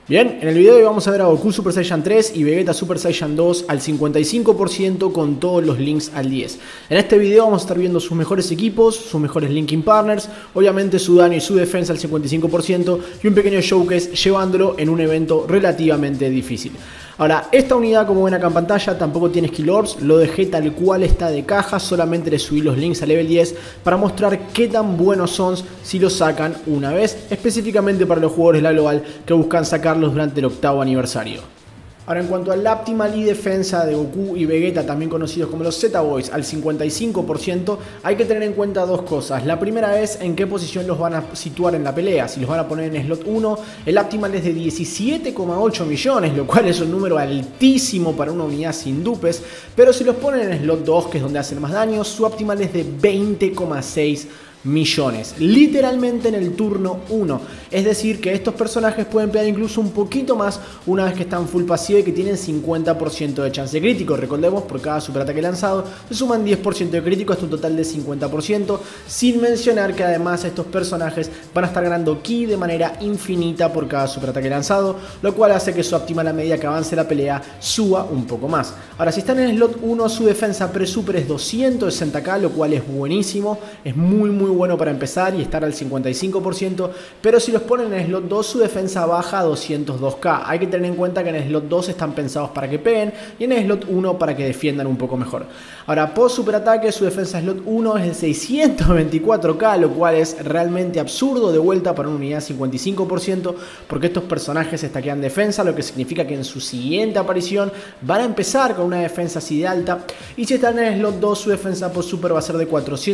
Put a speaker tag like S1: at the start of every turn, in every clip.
S1: Bien, en el video de hoy vamos a ver a Goku Super Saiyan 3 y Vegeta Super Saiyan 2 al 55% con todos los links al 10. En este video vamos a estar viendo sus mejores equipos, sus mejores linking partners, obviamente su daño y su defensa al 55% y un pequeño showcase llevándolo en un evento relativamente difícil. Ahora, esta unidad, como ven acá en pantalla, tampoco tiene skill orbs, lo dejé tal cual está de caja, solamente le subí los links a level 10 para mostrar qué tan buenos son si los sacan una vez, específicamente para los jugadores de la global que buscan sacarlos durante el 8º aniversario. Ahora, en cuanto al Optimal y defensa de Goku y Vegeta, también conocidos como los Z-Boys, al 55%, hay que tener en cuenta dos cosas. La primera es en qué posición los van a situar en la pelea. Si los van a poner en slot 1, el Optimal es de 17,8 millones, lo cual es un número altísimo para una unidad sin dupes. Pero si los ponen en slot 2, que es donde hacen más daño, su Optimal es de 20,6 millones, literalmente en el turno 1. Es decir, que estos personajes pueden pelear incluso un poquito más una vez que están full pasiva y que tienen 50% de chance crítico. Recordemos, por cada superataque lanzado se suman 10% de crítico hasta un total de 50%, sin mencionar que además estos personajes van a estar ganando ki de manera infinita por cada superataque lanzado, lo cual hace que su Optimal a medida que avance la pelea suba un poco más. Ahora, si están en el slot 1, su defensa pre-super es 260k, lo cual es buenísimo, es muy bueno para empezar y estar al 55%, pero si los ponen en slot 2 su defensa baja a 202k. Hay que tener en cuenta que en el slot 2 están pensados para que peguen y en el slot 1 para que defiendan un poco mejor. Ahora, post superataque su defensa slot 1 es de 624k, lo cual es realmente absurdo de vuelta para una unidad 55%, porque estos personajes stackean defensa, lo que significa que en su siguiente aparición van a empezar con una defensa así de alta, y si están en el slot 2 su defensa post super va a ser de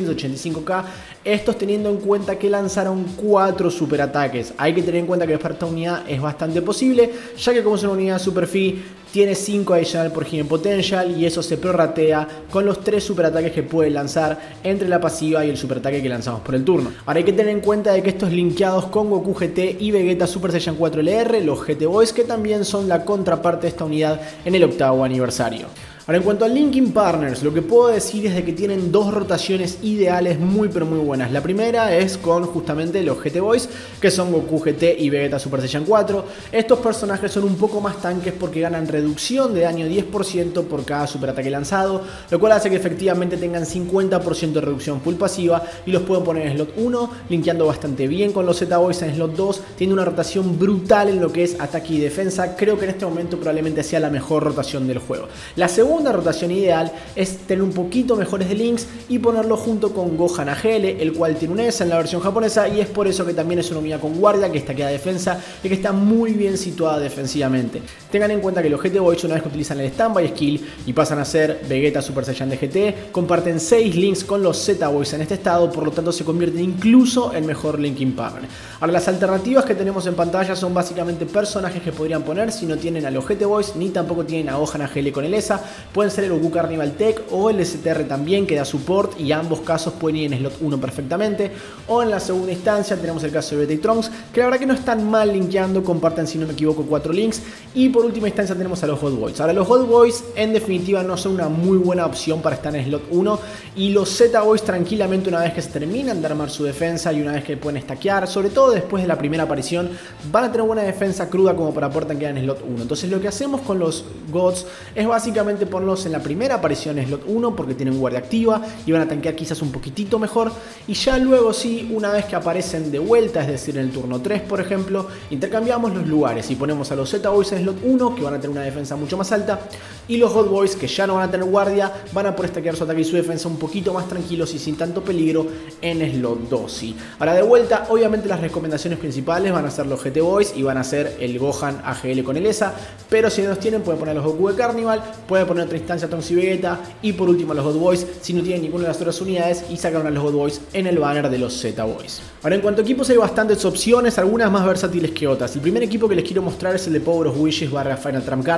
S1: 485k. Estos teniendo en cuenta que lanzaron 4 superataques. Hay que tener en cuenta que para esta unidad es bastante posible, ya que como es una unidad super free, tiene 5 adicional por Hidden Potential y eso se prorratea con los 3 superataques que puede lanzar entre la pasiva y el superataque que lanzamos por el turno. Ahora hay que tener en cuenta de que estos linkeados con Goku GT y Vegeta Super Saiyan 4 LR, los GT Boys, que también son la contraparte de esta unidad en el 8º aniversario. Ahora, en cuanto a Linking Partners, lo que puedo decir es de que tienen dos rotaciones ideales muy buenas. La primera es con justamente los GT Boys, que son Goku GT y Vegeta Super Saiyan 4. Estos personajes son un poco más tanques porque ganan reducción de daño 10% por cada superataque lanzado, lo cual hace que efectivamente tengan 50% de reducción full pasiva y los puedo poner en slot 1, linkeando bastante bien con los Z Boys en slot 2, tiene una rotación brutal en lo que es ataque y defensa. Creo que en este momento probablemente sea la mejor rotación del juego. La segunda rotación ideal es tener un poquito mejores de links y ponerlo junto con Gohan AGL, el cual tiene un S en la versión japonesa y es por eso que también es una unidad con guardia, que estaquea defensa y que está muy bien situada defensivamente. Tengan en cuenta que los GT Boys, una vez que utilizan el standby skill y pasan a ser Vegeta Super Saiyan de GT, comparten 6 links con los Z Boys en este estado, por lo tanto se convierten incluso en mejor linking partner. Ahora, las alternativas que tenemos en pantalla son básicamente personajes que podrían poner si no tienen a los GT Boys ni tampoco tienen a Gohan AGL con el ESA. Pueden ser el Goku Carnival Tech o el STR también, que da support, y ambos casos pueden ir en slot 1 perfectamente. O en la segunda instancia tenemos el caso de Vegeta y Trunks, que la verdad que no están mal linkeando, comparten si no me equivoco 4 links. Y por última instancia tenemos a los Hot Boys. Ahora, los Hot Boys en definitiva no son una muy buena opción para estar en slot 1, y los Z Boys tranquilamente, una vez que se terminan de armar su defensa y una vez que pueden stackear, sobre todo después de la primera aparición, van a tener buena defensa cruda como para poder tanquear en slot 1. Entonces lo que hacemos con los Gods es básicamente ponerlos en la primera aparición en slot 1 porque tienen guardia activa y van a tanquear quizás un poquitito mejor, y ya luego sí, una vez que aparecen de vuelta, es decir en el turno 3 por ejemplo, intercambiamos los lugares y ponemos a los Z Boys en slot 1, que van a tener una defensa mucho más alta, y los Hot Boys, que ya no van a tener guardia, van a poder stackear su ataque y su defensa un poquito más tranquilos y sin tanto peligro en slot 2. ¿Sí? Ahora, de vuelta, obviamente las recomendaciones principales van a ser los GT Boys y van a ser el Gohan AGL con el ESA, pero si no los tienen pueden poner los Goku de Carnival, pueden poner otra instancia Trunks y Vegeta, y por último a los God Boys si no tienen ninguna de las otras unidades y sacaron a los God Boys en el banner de los Z Boys. Ahora, en cuanto a equipos hay bastantes opciones, algunas más versátiles que otras. El primer equipo que les quiero mostrar es el de Power of Wishes / Final Trump Card.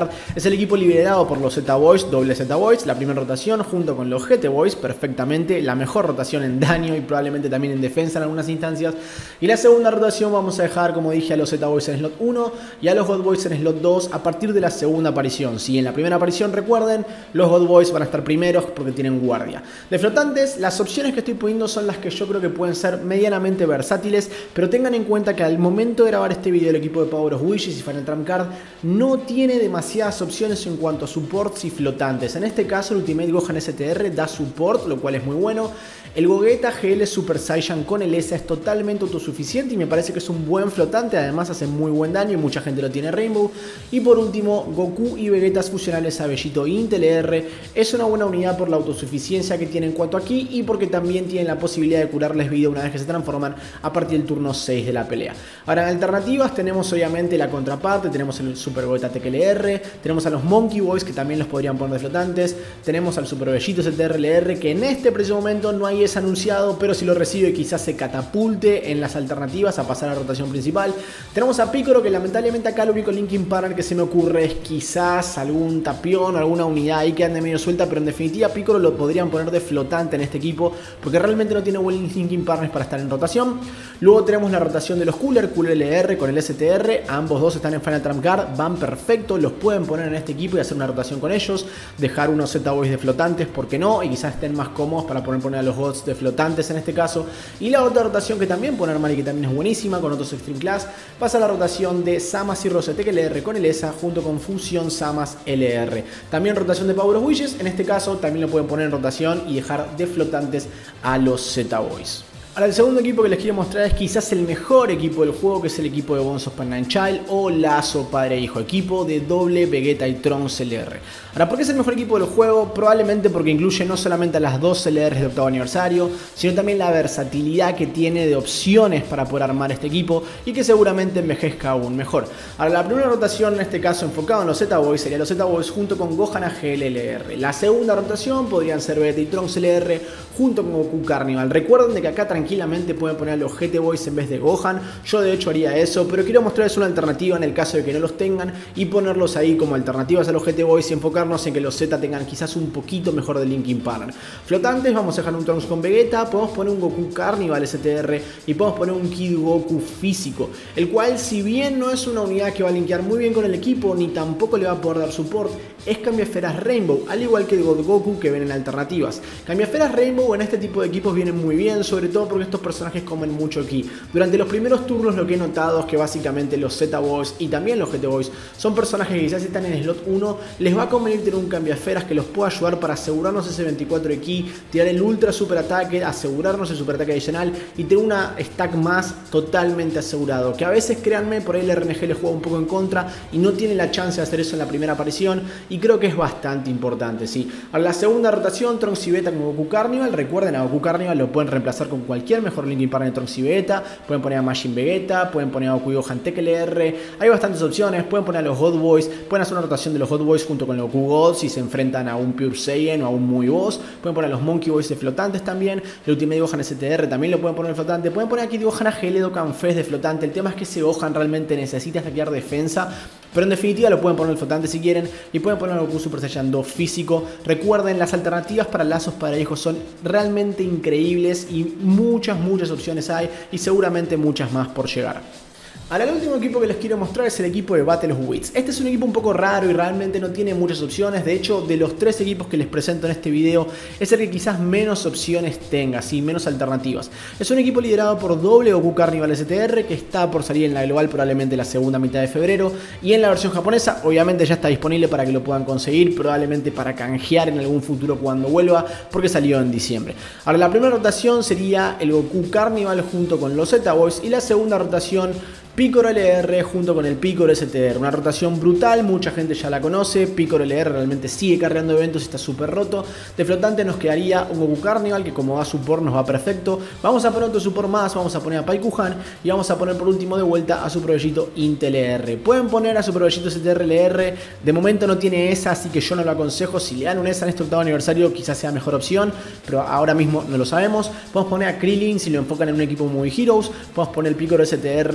S1: Card. Es el equipo liderado por los Z-Boys, doble Z-Boys, la primera rotación junto con los GT-Boys, perfectamente, la mejor rotación en daño y probablemente también en defensa en algunas instancias. Y la segunda rotación vamos a dejar, como dije, a los Z-Boys en slot 1 y a los God Boys en slot 2 a partir de la segunda aparición. Si en la primera aparición, recuerden, los God Boys van a estar primeros porque tienen guardia. De flotantes, las opciones que estoy poniendo son las que yo creo que pueden ser medianamente versátiles, pero tengan en cuenta que al momento de grabar este video el equipo de Power of Wishes y Final Trump Card no tiene demasiadas opciones en cuanto a supports y flotantes. En este caso el Ultimate Gohan STR da support, lo cual es muy bueno. El Gogeta GL Super Saiyan con el ESA es totalmente autosuficiente y me parece que es un buen flotante, además hace muy buen daño y mucha gente lo tiene Rainbow. Y por último, Goku y Vegetas fusionales a Bellito Intel ER es una buena unidad por la autosuficiencia que tiene en cuanto a ki y porque también tienen la posibilidad de curarles vida una vez que se transforman a partir del turno 6 de la pelea. Ahora en alternativas tenemos obviamente la contraparte, tenemos el Super Gogeta TKLR, tenemos a los Monkey Boys que también los podrían poner de flotantes, tenemos al Super Bellito STRLR que en este preciso momento no hay es anunciado, pero si lo recibe quizás se catapulte en las alternativas a pasar a la rotación principal. Tenemos a Piccolo que lamentablemente acá el único linking partner que se me ocurre es quizás algún Tapión o alguna unidad ahí que ande medio suelta, pero en definitiva Piccolo lo podrían poner de flotante en este equipo porque realmente no tiene buen linking partners para estar en rotación. Luego tenemos la rotación de los Cooler LR con el STR, ambos dos están en Final Trump Card, van perfecto, los pueden poner en este equipo y hacer una rotación con ellos, dejar unos Z-Boys de flotantes, ¿por qué no? Y quizás estén más cómodos para poner a los Gods de flotantes en este caso. Y la otra rotación que también pueden armar y que también es buenísima con otros Extreme Class, pasa a la rotación de Samas y Rose TKLR con el ESA junto con Fusion Samas LR. También rotación de Power of Wishes, en este caso también lo pueden poner en rotación y dejar de flotantes a los Z-Boys. Ahora el segundo equipo que les quiero mostrar es quizás el mejor equipo del juego, que es el equipo de Bonds of Pan Child o Lazo Padre e Hijo, equipo de doble Vegeta y Trunks LR. Ahora, ¿por qué es el mejor equipo del juego? Probablemente porque incluye no solamente a las dos LRs de octavo aniversario, sino también la versatilidad que tiene de opciones para poder armar este equipo y que seguramente envejezca aún mejor. Ahora, la primera rotación en este caso enfocado en los Z-Boys sería los Z-Boys junto con Gohan GLLR. La segunda rotación podrían ser Vegeta y Trunks LR junto con Goku Carnival. Recuerden de que acá tranquilamente pueden poner a los GT Boys en vez de Gohan. Yo de hecho haría eso, pero quiero mostrarles una alternativa en el caso de que no los tengan y ponerlos ahí como alternativas a los GT Boys y enfocarnos en que los Z tengan quizás un poquito mejor de linking partner. Flotantes, vamos a dejar un Trunks con Vegeta, podemos poner un Goku Carnival STR y podemos poner un Kid Goku físico, el cual si bien no es una unidad que va a linkear muy bien con el equipo ni tampoco le va a poder dar support, es Cambiaferas Rainbow, al igual que el God Goku que ven en alternativas. Cambiaferas Rainbow en este tipo de equipos vienen muy bien, sobre todo porque estos personajes comen mucho ki. Durante los primeros turnos lo que he notado es que básicamente los Z-Boys y también los GT-Boys son personajes que quizás están en slot 1, les va a convenir tener un cambiaferas que los pueda ayudar para asegurarnos ese 24 de ki, tirar el ultra super ataque, asegurarnos el super ataque adicional y tener una stack más totalmente asegurado, que a veces créanme por ahí el RNG les juega un poco en contra y no tiene la chance de hacer eso en la primera aparición y creo que es bastante importante, sí. A la segunda rotación, Trunks y Vegeta con Goku Carnival, recuerden a Goku Carnival lo pueden reemplazar con cualquier mejor linking partner de Trunks y Vegeta, pueden poner a Majin Vegeta, pueden poner a Goku y Gohan TKLR, hay bastantes opciones, pueden poner a los God Boys, pueden hacer una rotación de los God Boys junto con los Goku Gods si se enfrentan a un Pure Saiyan o a un Muy Boss, pueden poner a los Monkey Boys de flotantes también, el Ultimate Gohan STR también lo pueden poner de flotante, pueden poner aquí Gohan AGL Dokkan Fest de flotante, el tema es que ese Gohan realmente necesita hackear defensa, pero en definitiva lo pueden poner el flotante si quieren y pueden poner a Goku Super Saiyan 2 físico. Recuerden, las alternativas para lazos para hijos son realmente increíbles y muchas opciones hay y seguramente muchas más por llegar. Ahora el último equipo que les quiero mostrar es el equipo de Battle of Wits. Este es un equipo un poco raro y realmente no tiene muchas opciones. De hecho, de los 3 equipos que les presento en este video, es el que quizás menos opciones tenga, ¿sí? Menos alternativas. Es un equipo liderado por doble Goku Carnival STR, que está por salir en la global probablemente la segunda mitad de febrero. Y en la versión japonesa, obviamente ya está disponible para que lo puedan conseguir, probablemente para canjear en algún futuro cuando vuelva, porque salió en diciembre. Ahora la primera rotación sería el Goku Carnival junto con los Z-Boys y la segunda rotación Piccolo LR junto con el Piccolo STR, una rotación brutal, mucha gente ya la conoce. Piccolo LR realmente sigue cargando eventos y está súper roto. De flotante nos quedaría un Goku Carnival que como da support nos va perfecto. Vamos a poner otro support más, vamos a poner a Paikuhan y vamos a poner por último de vuelta a su provellito Intel LR. Pueden poner a su provellito STR LR, de momento no tiene esa, así que yo no lo aconsejo. Si le dan un ESA en este octavo aniversario quizás sea mejor opción, pero ahora mismo no lo sabemos. Podemos poner a Krillin si lo enfocan en un equipo muy Heroes, podemos poner el Piccolo STR de la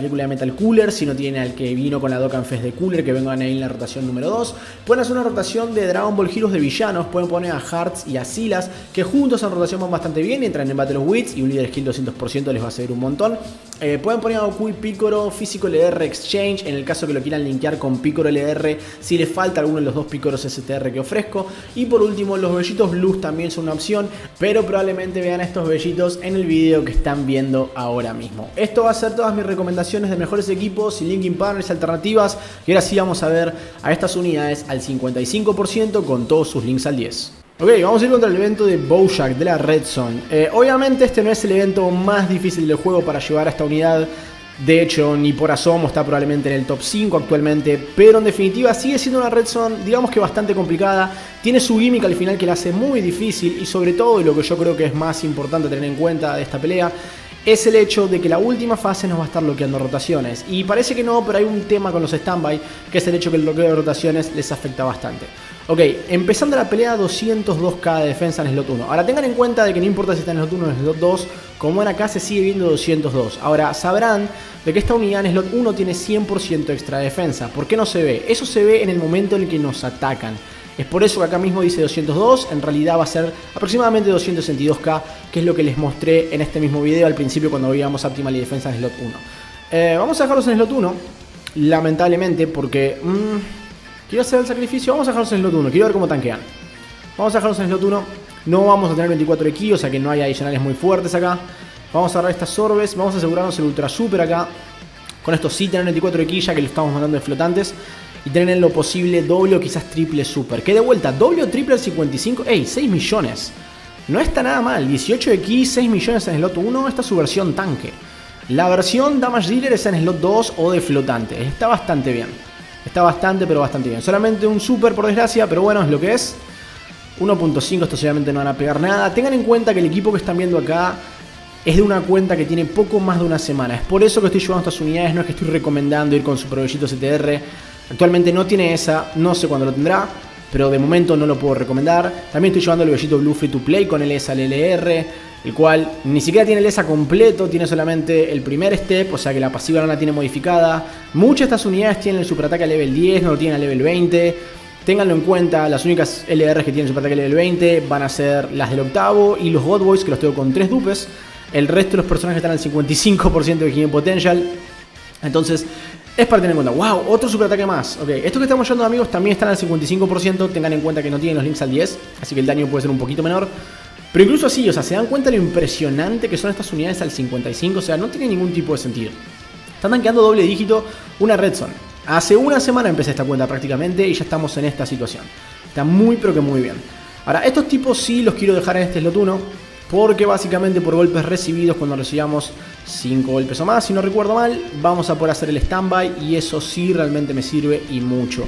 S1: película de Metal Cooler, si no tienen al que vino con la Dokkan Fest de Cooler, que vengan ahí en la rotación número 2. Pueden hacer una rotación de Dragon Ball Heroes de villanos, pueden poner a Hearts y a Silas, que juntos en rotación van bastante bien, entran en Battle of Wits y un líder skill 200% les va a servir un montón. Pueden poner a Goku y Piccolo, Físico LR Exchange, en el caso que lo quieran linkear con Piccolo LR, si les falta alguno de los dos Piccolos STR que ofrezco. Y por último, los bellitos blues también son una opción, pero probablemente vean estos bellitos en el video que están viendo ahora mismo. Esto va a ser todas mis recomendaciones de mejores equipos y linking partners alternativas, y ahora sí vamos a ver a estas unidades al 55% con todos sus links al 10. Ok, vamos a ir contra el evento de Bojack de la Red Zone. Obviamente este no es el evento más difícil del juego para llevar a esta unidad. De hecho, ni por asomo está probablemente en el top 5 actualmente. Pero en definitiva sigue siendo una Red Zone, digamos que bastante complicada. Tiene su gimmick al final que la hace muy difícil. Y sobre todo, y lo que yo creo que es más importante tener en cuenta de esta pelea, es el hecho de que la última fase nos va a estar bloqueando rotaciones. Y parece que no, pero hay un tema con los standby, que es el hecho que el bloqueo de rotaciones les afecta bastante. Ok, empezando la pelea, 202k de defensa en slot 1. Ahora tengan en cuenta de que no importa si está en slot 1 o en slot 2, como en acá se sigue viendo 202. Ahora sabrán de que esta unidad en slot 1 tiene 100% extra defensa. ¿Por qué no se ve? Eso se ve en el momento en el que nos atacan. Es por eso que acá mismo dice 202, en realidad va a ser aproximadamente 262k, que es lo que les mostré en este mismo video al principio cuando veíamos Optimal y defensa en slot 1. Vamos a dejarlos en slot 1, lamentablemente, porque quiero hacer el sacrificio. Vamos a dejarlos en slot 1, quiero ver cómo tanquean. Vamos a dejarlos en slot 1, no vamos a tener 24 de ki, o sea que no hay adicionales muy fuertes acá. Vamos a agarrar estas orbes, vamos a asegurarnos el ultra super acá. Con esto sí tener 24 de ki, ya que lo estamos mandando de flotantes. Y tener en lo posible doble o quizás triple super. Que de vuelta, doble o triple al 55. ¡Ey! 6 millones. No está nada mal. 18 de ki, 6 millones en slot 1. Esta es su versión tanque. La versión Damage Dealer es en slot 2 o de flotante. Está bastante bien. Está bastante, pero bastante bien. Solamente un super por desgracia, pero bueno, es lo que es. 1.5, estos obviamente no van a pegar nada. Tengan en cuenta que el equipo que están viendo acá es de una cuenta que tiene poco más de una semana. Es por eso que estoy llevando estas unidades. No es que estoy recomendando ir con Super Bellito CTR. Actualmente no tiene esa, no sé cuándo lo tendrá, pero de momento no lo puedo recomendar. También estoy llevando el Bellito Blue Free to Play con el ESA LLR, el cual ni siquiera tiene el ESA completo, tiene solamente el primer step, o sea que la pasiva no la tiene modificada. Muchas de estas unidades tienen el superataque a level 10, no lo tienen a level 20. Ténganlo en cuenta, las únicas LRs que tienen superataque a level 20 van a ser las del octavo y los God Boys, que los tengo con 3 dupes. El resto de los personajes están al 55% de Hidden Potential. Entonces es para tener en cuenta. ¡Wow! Otro superataque más. Ok, estos que estamos llevando, amigos, también están al 55%. Tengan en cuenta que no tienen los links al 10, así que el daño puede ser un poquito menor. Pero incluso así, o sea, se dan cuenta de lo impresionante que son estas unidades al 55. O sea, no tiene ningún tipo de sentido. Están tanqueando doble dígito una Red Zone. Hace una semana empecé esta cuenta prácticamente y ya estamos en esta situación. Está muy, pero que muy bien. Ahora, estos tipos sí los quiero dejar en este slot 1. Porque básicamente por golpes recibidos, cuando recibamos 5 golpes o más, si no recuerdo mal, vamos a poder hacer el standby. Y eso sí realmente me sirve y mucho.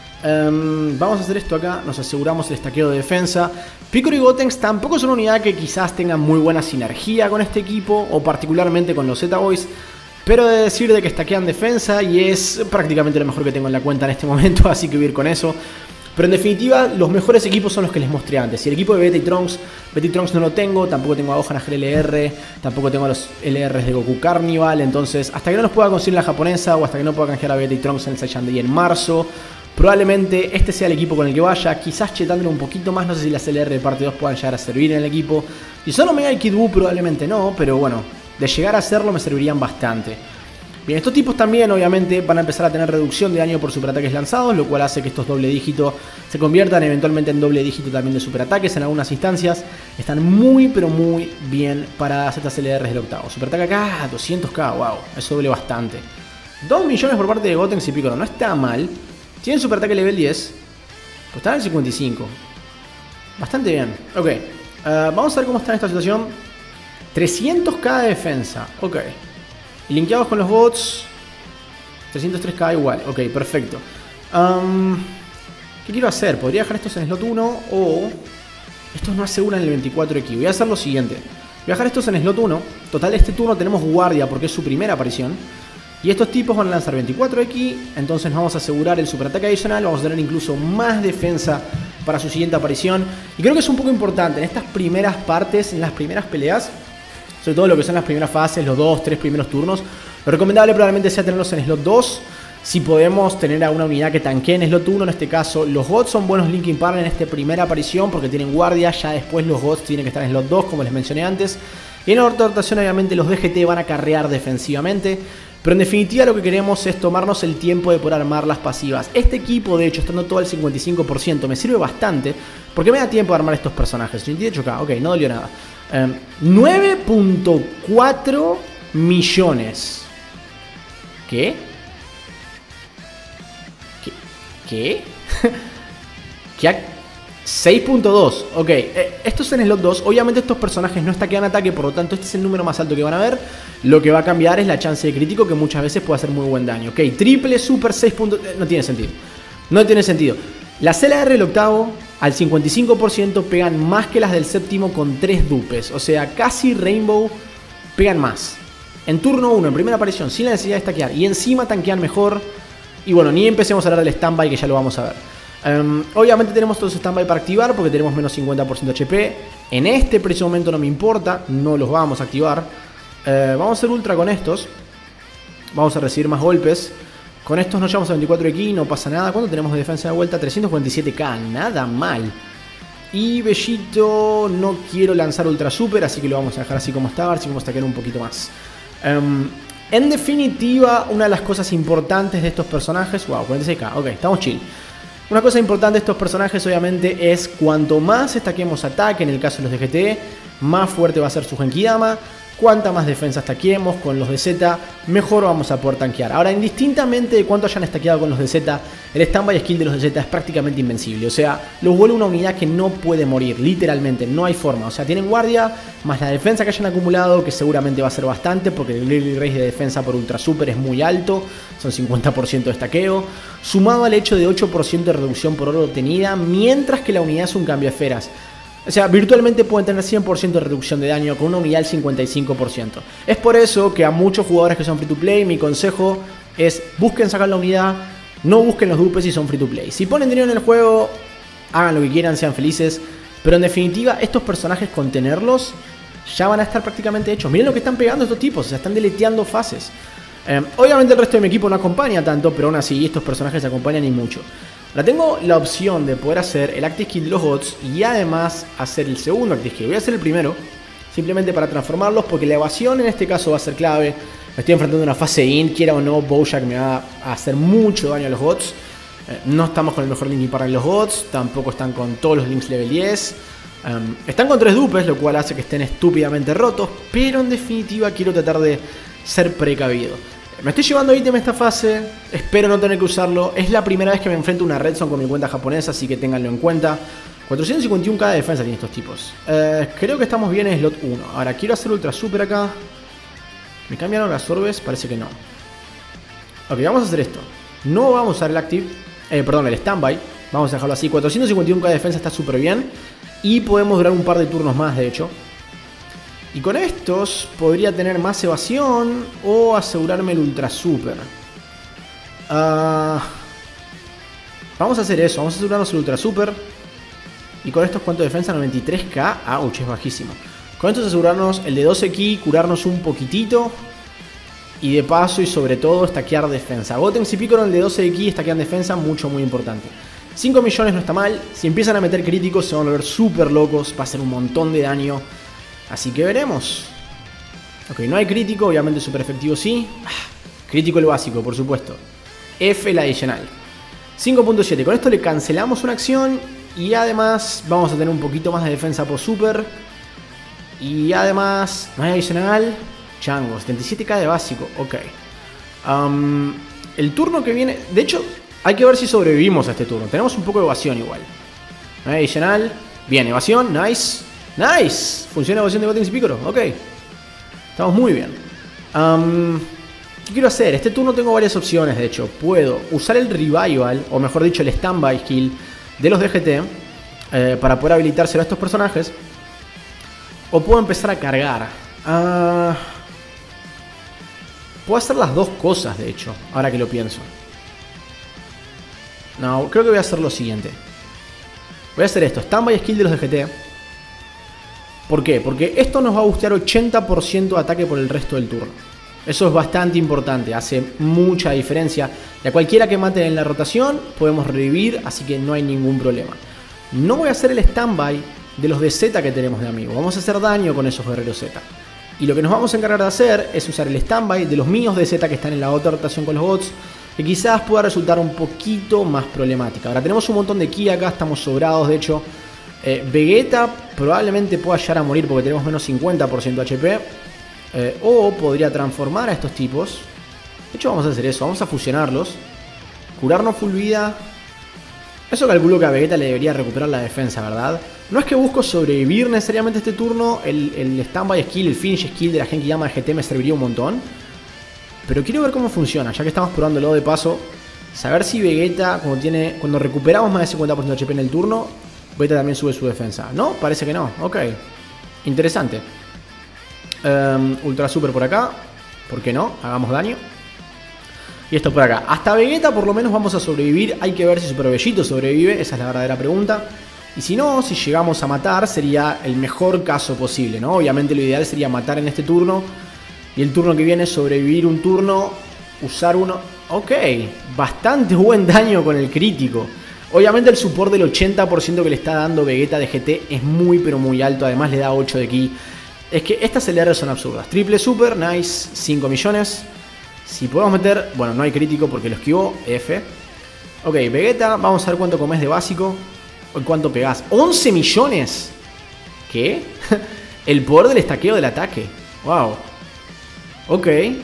S1: Vamos a hacer esto acá, nos aseguramos el estaqueo de defensa. Piccolo y Gotenks tampoco son una unidad que quizás tengan muy buena sinergia con este equipo, o particularmente con los Z-Boys. Pero he de decir de que estaquean defensa y es prácticamente lo mejor que tengo en la cuenta en este momento, así que voy a ir con eso. Pero en definitiva, los mejores equipos son los que les mostré antes. Y el equipo de Vegeta y Trunks no lo tengo. Tampoco tengo a Gohan LR. Tampoco tengo a los LRs de Goku Carnival. Entonces, hasta que no los pueda conseguir la japonesa, o hasta que no pueda canjear a Vegeta y Trunks en el Saiyan Day en marzo, probablemente este sea el equipo con el que vaya. Quizás chetándolo un poquito más. No sé si las LR de parte 2 puedan llegar a servir en el equipo. Si solo Mega y Kid Buu, probablemente no. Pero bueno, de llegar a hacerlo me servirían bastante. Bien, estos tipos también obviamente van a empezar a tener reducción de daño por superataques lanzados, lo cual hace que estos doble dígito se conviertan eventualmente en doble dígito también de superataques en algunas instancias. Están muy pero muy bien paradas estas LRs del octavo. Superataque acá, 200k, wow, eso duele bastante. 2 millones por parte de Gotenks y Piccolo, no está mal. Tienen superataque level 10, pues están en 55. Bastante bien, ok. Vamos a ver cómo está en esta situación. 300k de defensa, ok. Y linkeados con los bots, 303k igual. Ok, perfecto. ¿Qué quiero hacer? Podría dejar estos en slot 1 o... Estos no aseguran el 24 aquí. Voy a hacer lo siguiente. Voy a dejar estos en slot 1. Total, este turno tenemos guardia porque es su primera aparición. Y estos tipos van a lanzar 24 aquí. Entonces nos vamos a asegurar el superataque adicional. Vamos a tener incluso más defensa para su siguiente aparición. Y creo que es un poco importante en estas primeras partes, en las primeras peleas, sobre todo lo que son las primeras fases, los 2-3 primeros turnos, Lo recomendable probablemente sea tenerlos en slot 2. Si podemos tener a una unidad que tanquee en slot 1, en este caso los gods son buenos linking partner en esta primera aparición porque tienen guardia, ya después los gods tienen que estar en slot 2 como les mencioné antes. Y en la rotación obviamente los DGT van a carrear defensivamente, pero en definitiva lo que queremos es tomarnos el tiempo de poder armar las pasivas. Este equipo de hecho estando todo al 55% me sirve bastante porque me da tiempo de armar estos personajes. 88k, ok, no dolió nada. 9.4 millones. ¿Qué? ¿Qué? ¿Qué? 6.2, ok, esto es en slot 2, obviamente estos personajes no stackean ataque, por lo tanto este es el número más alto que van a ver. Lo que va a cambiar es la chance de crítico, que muchas veces puede hacer muy buen daño. Ok, triple, super, 6. No tiene sentido, no tiene sentido. Las LR del octavo al 55% pegan más que las del séptimo con 3 dupes, o sea, casi Rainbow pegan más. En turno 1, en primera aparición, sin la necesidad de stackear, y encima tanquean mejor. Y bueno, ni empecemos a hablar del standby, que ya lo vamos a ver. Obviamente tenemos todos los standby para activar porque tenemos menos 50% HP. En este preciso momento no me importa, no los vamos a activar. Vamos a hacer ultra con estos. Vamos a recibir más golpes. Con estos nos llevamos a 24 aquí, no pasa nada. ¿Cuánto tenemos de defensa de vuelta? 347k, nada mal. Y Bellito, no quiero lanzar ultra super, así que lo vamos a dejar así como está, a ver si vamos a stackear un poquito más. En definitiva, una de las cosas importantes de estos personajes... Wow, 46k, ok, estamos chill. Una cosa importante de estos personajes obviamente es cuanto más estaquemos ataque, en el caso de los de GT, más fuerte va a ser su Genkidama. Cuanta más defensa estaquemos con los de Z, mejor vamos a poder tanquear. Ahora, indistintamente de cuánto hayan estaqueado con los de Z, el standby skill de los de Z es prácticamente invencible. O sea, los vuelve una unidad que no puede morir, literalmente, no hay forma. O sea, tienen guardia, más la defensa que hayan acumulado, que seguramente va a ser bastante, porque el Daily Race de defensa por Ultra Super es muy alto, son 50% de estaqueo, sumado al hecho de 8% de reducción por oro obtenida, mientras que la unidad es un cambio de esferas. O sea, virtualmente pueden tener 100% de reducción de daño con una unidad al 55%. Es por eso que a muchos jugadores que son free to play, mi consejo es busquen sacar la unidad, no busquen los dupes si son free to play. Si ponen dinero en el juego, hagan lo que quieran, sean felices. Pero en definitiva, estos personajes con tenerlos ya van a estar prácticamente hechos. Miren lo que están pegando estos tipos, o sea, están deleteando fases. Obviamente el resto de mi equipo no acompaña tanto, pero aún así estos personajes se acompañan y mucho. Ahora tengo la opción de poder hacer el Active Skill de los bots y además hacer el segundo Active Skill. Voy a hacer el primero, simplemente para transformarlos, porque la evasión en este caso va a ser clave. Me estoy enfrentando a una fase in, quiera o no, Bojack me va a hacer mucho daño a los bots. No estamos con el mejor linking para los bots, tampoco están con todos los links level 10. Están con 3 dupes, lo cual hace que estén estúpidamente rotos, pero en definitiva quiero tratar de ser precavido. Me estoy llevando ítem esta fase, espero no tener que usarlo. Es la primera vez que me enfrento a una Red Zone con mi cuenta japonesa, así que ténganlo en cuenta. 451k de defensa tienen estos tipos. Creo que estamos bien en slot 1. Ahora quiero hacer ultra super acá. ¿Me cambiaron las orbes? Parece que no. Ok, vamos a hacer esto. No vamos a usar el active, perdón, el standby. Vamos a dejarlo así. 451k de defensa está súper bien. Y podemos durar un par de turnos más, de hecho. Y con estos podría tener más evasión o asegurarme el ultra super. Vamos a hacer eso, vamos a asegurarnos el ultra super. Y con estos, ¿cuánto de defensa? 93k. Ouch, es bajísimo. Con estos asegurarnos el de 12 ki, curarnos un poquitito. Y de paso y sobre todo stackear defensa. Gotenks y Piccolo el de 12 de ki stackean defensa, muy importante. 5 millones no está mal. Si empiezan a meter críticos se van a volver súper locos. Va a hacer un montón de daño. Así que veremos. Ok, no hay crítico, obviamente super efectivo sí. Crítico el básico, por supuesto. F el adicional. 5.7, con esto le cancelamos una acción. Y además vamos a tener un poquito más de defensa por super. Y además, no hay adicional. Chango, 77k de básico, ok. El turno que viene, de hecho, hay que ver si sobrevivimos a este turno. Tenemos un poco de evasión igual. No hay adicional. Bien, evasión, nice. Nice, funciona la evasión de Gotenks y Piccolo, ok. Estamos muy bien. ¿Qué quiero hacer? Este turno tengo varias opciones, de hecho. Puedo usar el revival, o mejor dicho, el standby skill de los DGT para poder habilitárselo a estos personajes. O puedo empezar a cargar. Puedo hacer las dos cosas, de hecho, ahora que lo pienso. No, creo que voy a hacer lo siguiente. Voy a hacer esto, standby skill de los DGT. ¿Por qué? Porque esto nos va a bustear 80% de ataque por el resto del turno. Eso es bastante importante, hace mucha diferencia. Y a cualquiera que maten en la rotación podemos revivir, así que no hay ningún problema. No voy a hacer el standby de los de Z que tenemos de amigo. Vamos a hacer daño con esos guerreros Z. Y lo que nos vamos a encargar de hacer es usar el standby de los míos de Z que están en la otra rotación con los bots, que quizás pueda resultar un poquito más problemática. Ahora tenemos un montón de ki acá, estamos sobrados de hecho. Vegeta probablemente pueda llegar a morir porque tenemos menos 50% HP. O podría transformar a estos tipos. De hecho vamos a hacer eso, vamos a fusionarlos. Curarnos full vida. Eso calculo que a Vegeta le debería recuperar la defensa, ¿verdad? No es que busco sobrevivir necesariamente este turno. El standby skill, el finish skill de la Genkidama de GT me serviría un montón. Pero quiero ver cómo funciona, ya que estamos probándolo de paso. Saber si Vegeta, cuando recuperamos más de 50% de HP en el turno, Vegeta también sube su defensa. ¿No? Parece que no. Ok. Interesante. Ultra Super por acá. ¿Por qué no? Hagamos daño. Y esto por acá. Hasta Vegeta por lo menos vamos a sobrevivir. Hay que ver si Super Bellito sobrevive. Esa es la verdadera pregunta. Y si no, si llegamos a matar, sería el mejor caso posible, ¿no? Obviamente lo ideal sería matar en este turno. Y el turno que viene sobrevivir un turno. Usar uno. Ok. Bastante buen daño con el crítico. Obviamente el support del 80% que le está dando Vegeta de GT es muy pero muy alto. Además le da 8 de ki. Es que estas LR son absurdas. Triple super, nice, 5 millones. Si podemos meter... Bueno, no hay crítico porque lo esquivó, F. Ok, Vegeta, vamos a ver cuánto comes de básico. O cuánto pegás. ¡11 millones! ¿Qué? El poder del estaqueo del ataque. Wow. Ok.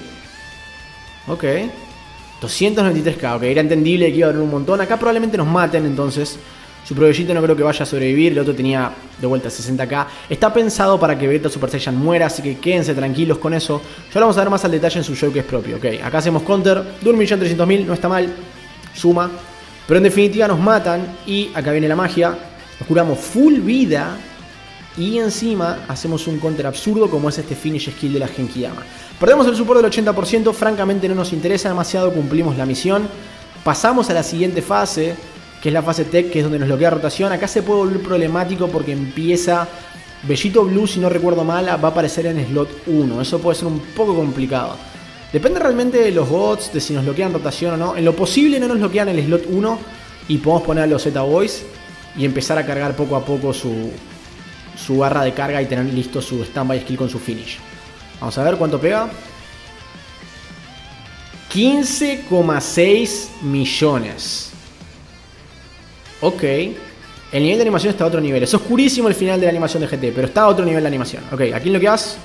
S1: Ok. 293k, ok, era entendible que iba a haber un montón. Acá probablemente nos maten, entonces Super Bellito no creo que vaya a sobrevivir. El otro tenía de vuelta 60k. Está pensado para que Vegeta Super Saiyan muera, así que quédense tranquilos con eso. Ya lo vamos a ver más al detalle en su show que es propio. Ok, acá hacemos counter de 1.300.000, no está mal. Suma. Pero en definitiva nos matan y acá viene la magia. Nos curamos full vida y encima hacemos un counter absurdo como es este finish skill de la Genkidama. Perdemos el support del 80%, francamente no nos interesa demasiado, cumplimos la misión. Pasamos a la siguiente fase, que es la fase tech, que es donde nos bloquea rotación. Acá se puede volver problemático porque empieza Bellito Blue, si no recuerdo mal, va a aparecer en slot 1. Eso puede ser un poco complicado. Depende realmente de los bots, de si nos bloquean rotación o no. En lo posible no nos bloquean el slot 1 y podemos poner a los Z-Boys y empezar a cargar poco a poco su barra de carga y tener listo su standby skill con su finish. Vamos a ver cuánto pega. 15,6 millones. Ok. El nivel de animación está a otro nivel. Es oscurísimo el final de la animación de GT, pero está a otro nivel de animación. Ok, aquí lo que haces.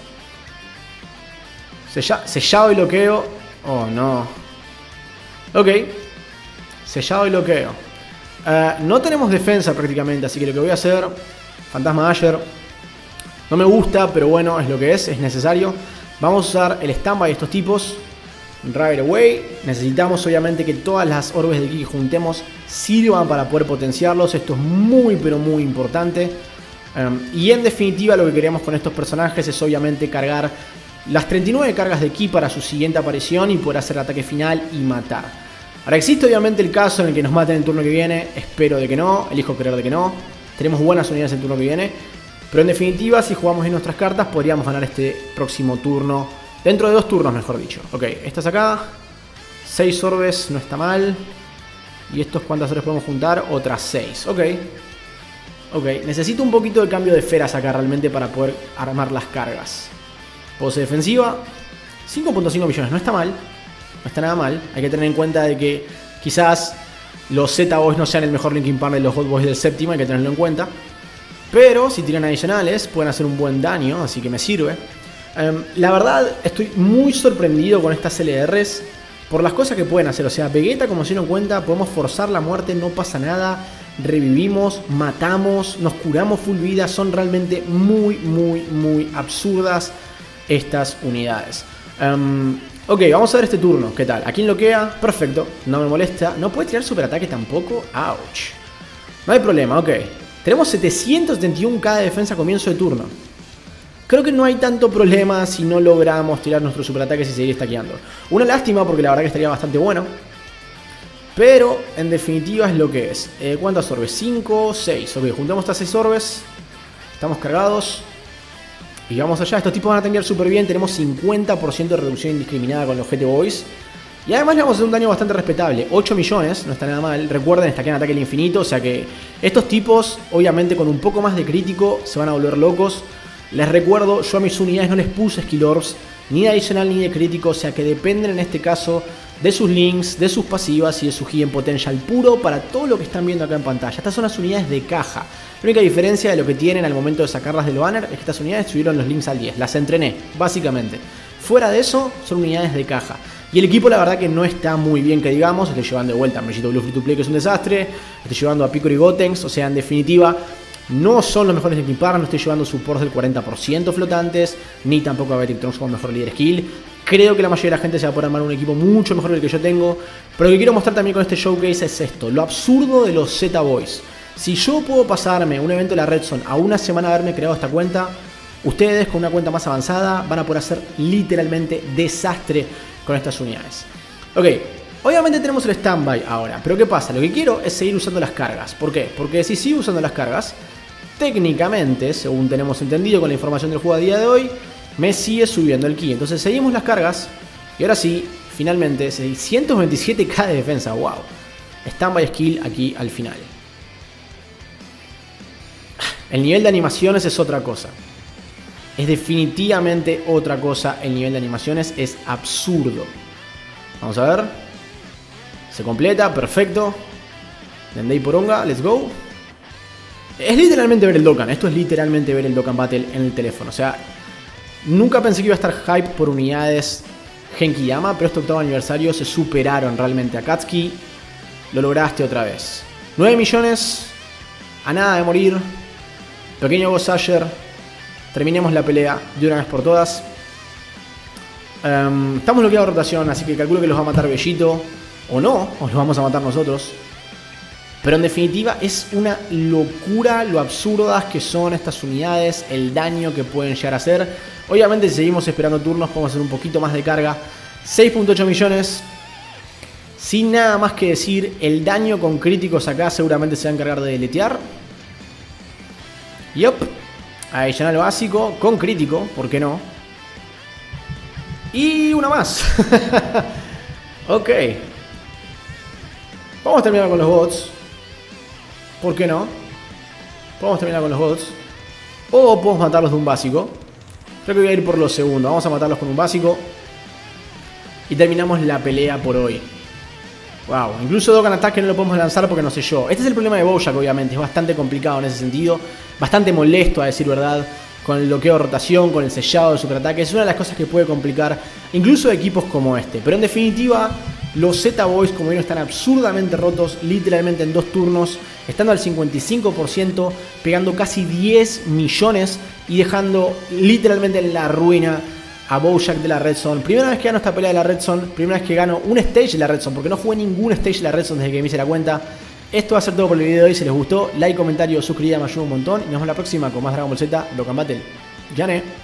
S1: Sellado y bloqueo. Oh, no. Ok. Sellado y bloqueo. No tenemos defensa prácticamente, así que lo que voy a hacer... Fantasma Asher. No me gusta, pero bueno, es lo que es necesario. Vamos a usar el standby de estos tipos. Right away. Necesitamos obviamente que todas las orbes de ki que juntemos sirvan para poder potenciarlos. Esto es muy pero muy importante. Y en definitiva lo que queremos con estos personajes es obviamente cargar las 39 cargas de ki para su siguiente aparición y poder hacer el ataque final y matar. Ahora existe obviamente el caso en el que nos maten el turno que viene. Espero de que no, elijo creer de que no. Tenemos buenas unidades el turno que viene. Pero en definitiva, si jugamos bien nuestras cartas, podríamos ganar este próximo turno. Dentro de 2 turnos, mejor dicho. Ok, estas acá. 6 orbes, no está mal. ¿Y estos cuántas orbes podemos juntar? Otras 6. Ok. Ok, necesito un poquito de cambio de esferas acá realmente para poder armar las cargas. Pose defensiva. 5.5 millones, no está mal. No está nada mal. Hay que tener en cuenta de que quizás... los Z-Boys no sean el mejor linking partner de los Hot Boys del séptimo, hay que tenerlo en cuenta. Pero si tiran adicionales, pueden hacer un buen daño, así que me sirve. La verdad, estoy muy sorprendido con estas LRs por las cosas que pueden hacer. O sea, Vegeta, como se dieron cuenta, podemos forzar la muerte, no pasa nada. Revivimos, matamos, nos curamos full vida. Son realmente muy, muy, muy absurdas estas unidades. Ok, vamos a ver este turno, ¿qué tal? ¿A quién bloquea? Perfecto, no me molesta. ¿No puede tirar superataque tampoco? Ouch. No hay problema, ok. Tenemos 771k de defensa a comienzo de turno. Creo que no hay tanto problema si no logramos tirar nuestros superataques y seguir stackeando. Una lástima porque la verdad que estaría bastante bueno. Pero en definitiva es lo que es. ¿Cuántas orbes? 5, 6. Ok, juntamos estas 6 orbes. Estamos cargados. Y vamos allá, estos tipos van a tanquear súper bien. Tenemos 50% de reducción indiscriminada con los GT Boys. Y además le vamos a hacer un daño bastante respetable. 8 millones, no está nada mal. Recuerden, stackean ataque al infinito. O sea que estos tipos, obviamente con un poco más de crítico, se van a volver locos. Les recuerdo, yo a mis unidades no les puse skill orbs, ni de adicional ni de crítico. O sea que dependen en este caso de sus links, de sus pasivas y de su hidden potential puro para todo lo que están viendo acá en pantalla. Estas son las unidades de caja. La única diferencia de lo que tienen al momento de sacarlas del banner es que estas unidades subieron los links al 10. Las entrené, básicamente. Fuera de eso, son unidades de caja. Y el equipo la verdad que no está muy bien, que digamos. Estoy llevando de vuelta a Mellito Blue Free to Play, que es un desastre. Estoy llevando a Picor y Gotenks, o sea, en definitiva, no son los mejores de equipar. No estoy llevando supports del 40% flotantes, ni tampoco a Betic Trunks como mejor líder skill. Creo que la mayoría de la gente se va a poder armar un equipo mucho mejor del que yo tengo. Pero lo que quiero mostrar también con este showcase es esto, lo absurdo de los Z-Boys. Si yo puedo pasarme un evento de la Red Zone a una semana de haberme creado esta cuenta, ustedes con una cuenta más avanzada van a poder hacer literalmente desastre con estas unidades. Ok, obviamente tenemos el standby ahora, pero ¿qué pasa? Lo que quiero es seguir usando las cargas. ¿Por qué? Porque si sigo usando las cargas, técnicamente, según tenemos entendido con la información del juego a día de hoy, me sigue subiendo el ki. Entonces seguimos las cargas y ahora sí, finalmente 627k de defensa. Wow. Standby skill aquí al final. El nivel de animaciones es otra cosa. Es definitivamente otra cosa. El nivel de animaciones es absurdo. Vamos a ver. Se completa, perfecto. Dendey Poronga, let's go. Es literalmente ver el Dokkan. Esto es literalmente ver el Dokkan Battle en el teléfono. O sea, nunca pensé que iba a estar hype por unidades Genkidama, pero este octavo aniversario se superaron realmente. Akatsuki, lo lograste otra vez. 9 millones, a nada de morir. Pequeño Ghost Asher. Terminemos la pelea de una vez por todas. Estamos bloqueados de rotación, así que calculo que los va a matar Bellito. O no, o los vamos a matar nosotros. Pero en definitiva es una locura lo absurdas que son estas unidades, el daño que pueden llegar a hacer. Obviamente si seguimos esperando turnos podemos hacer un poquito más de carga. 6.8 millones. Sin nada más que decir, el daño con críticos acá seguramente se va a encargar de deletear. Yup. Adicional básico, con crítico, ¿por qué no? Y una más. Ok. Vamos a terminar con los bots. ¿Por qué no? Podemos terminar con los bots. O podemos matarlos de un básico. Creo que voy a ir por lo segundo. Vamos a matarlos con un básico. Y terminamos la pelea por hoy. Wow, incluso Dokkan Attack no lo podemos lanzar porque no sé yo. Este es el problema de Bojack, obviamente. Es bastante complicado en ese sentido. Bastante molesto, a decir verdad. Con el bloqueo de rotación, con el sellado de superataque. Es una de las cosas que puede complicar incluso equipos como este. Pero en definitiva, los Z-Boys, como vieron, están absurdamente rotos. Literalmente en 2 turnos. Estando al 55%. Pegando casi 10 millones. Y dejando literalmente en la ruina a Bojack de la Red Zone. Primera vez que gano esta pelea de la Red Zone. Primera vez que gano un stage de la Red Zone. Porque no jugué ningún stage de la Red Zone desde que me hice la cuenta. Esto va a ser todo por el video de hoy. Si les gustó, like, comentario, suscribir, me ayuda un montón. Y nos vemos la próxima con más Dragon Ball Z Dokkan Battle. ¡Yane!